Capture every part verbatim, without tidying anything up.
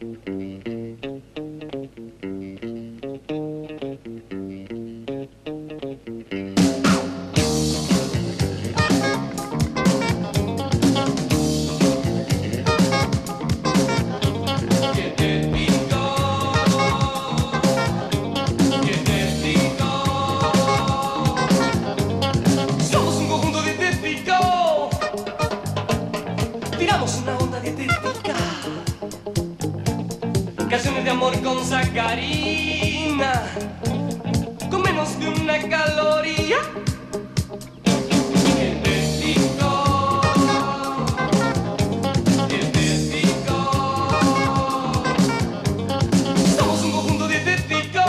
Tiramos una onda dietética, canciones de amor con sacarina, con menos de una caloría. Dietético, dietético, somos un conjunto dietético,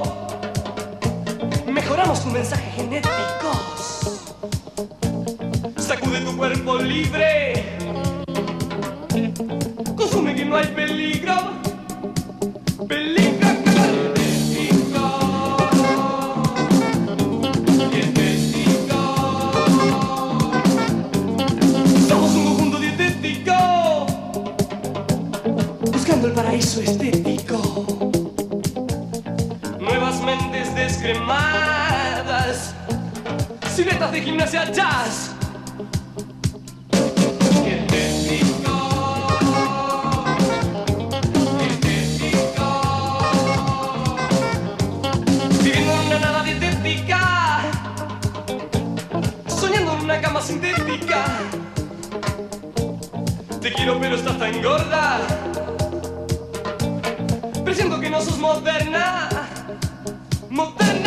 mejoramos tu mensaje genético. Sacude tu cuerpo libre, consume que no hay peligro, peligro. Dietético, dietético, somos un conjunto dietético, buscando el paraíso estético. Nuevas mentes descremadas, siluetas de gimnasia jazz. Soñando en una cama sintética. Te quiero pero estás tan gorda, presiento que no sos moderna, moderna.